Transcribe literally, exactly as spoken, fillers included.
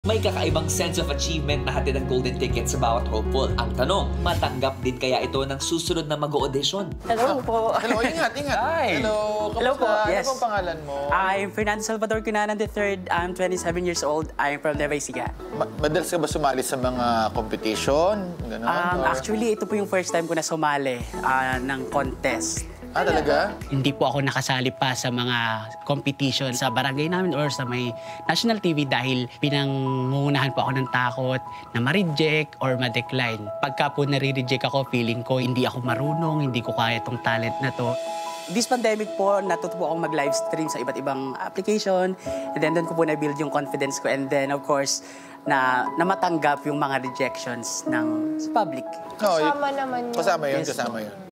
May kakaibang sense of achievement na hatid ang golden ticket sa bawat hopeful. Ang tanong, matanggap din kaya ito ng susunod na mag-audition? Hello po. Hello, ingat, ingat. Hi. Hello, Hello po, kamusta? yes. Ano pong pangalan mo? I'm Fernando Salvador Cunanan the third. I'm twenty-seven years old. I'm from Nueva Ecija. Ma madalas ka ba sumali sa mga competition? Ganon, Um, or- actually, ito po yung first time ko na sumali ah, ng contest. Ah, talaga? Hindi po ako nakasali pa sa mga competition sa barangay namin or sa may national T V dahil pinangungunahan po ako ng takot na ma-reject or ma-decline. Pagka po nare-reject ako, feeling ko hindi ako marunong, hindi ko kaya itong talent na to. This pandemic po, natuto po akong mag-live stream sa iba't ibang application. And then doon ko po na-build yung confidence ko. And then, of course, na, na matanggap yung mga rejections ng sa public. No, Kasama naman yun. Kasama yun, Yes, kasama po. yun.